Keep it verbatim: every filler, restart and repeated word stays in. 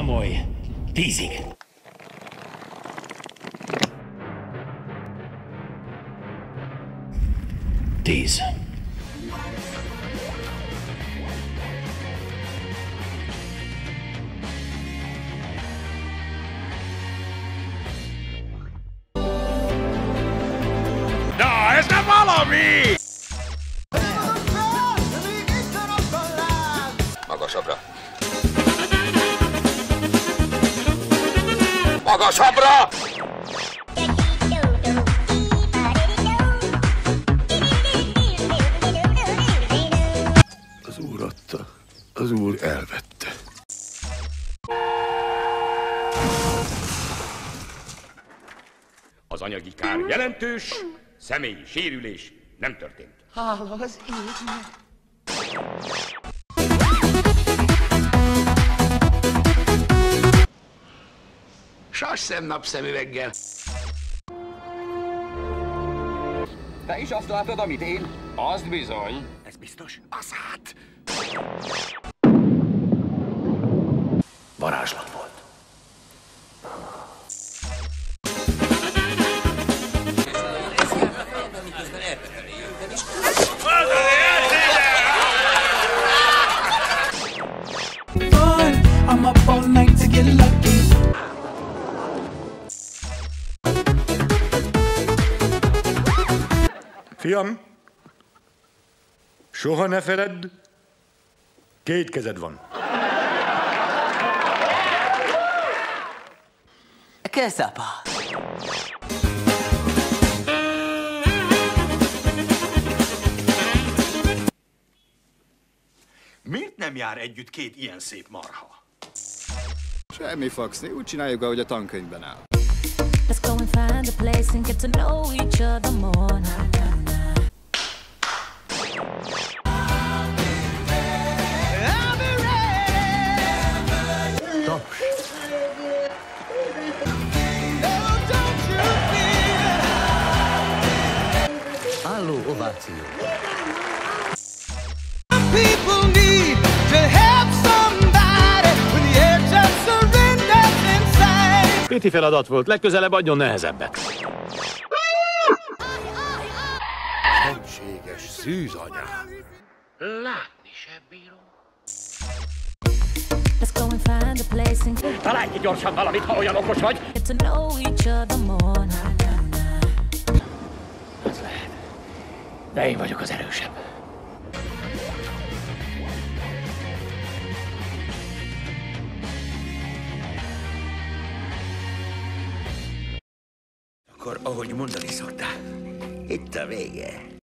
Számolj tízig. Tíz. Na, ez nem valami! Magasabbra. Magasabbra! Az Úr adta, az Úr elvette. Az anyagi kár jelentős, személyi sérülés nem történt. Hála az égnek. Sasszem napszemüveggel. Te is azt látod, amit én? Azt bizony. Ez biztos? Az hát. Varázslat volt. I'm up all night to get lucky. Fiam, soha ne feledd, két kezed van. Kész, apa. Miért nem jár együtt két ilyen szép marha? Semmi faxni, úgy csináljuk, ahogy a tankönyvben áll. Let's go and find a place and get to know each other more. Álló ováció. People need to have somebody when the edge of surrender's inside. Piti feladat volt, legközelebb adjon nehezebbet. Szentséges szűzanyám. Látni sem bírom. Let's go and find a place and Találj ki gyorsan valamit, ha olyan okos vagy! get to know each other more. Ez lehet. De én vagyok az erősebb. Akkor, ahogy mondani szoktál, itt a vége.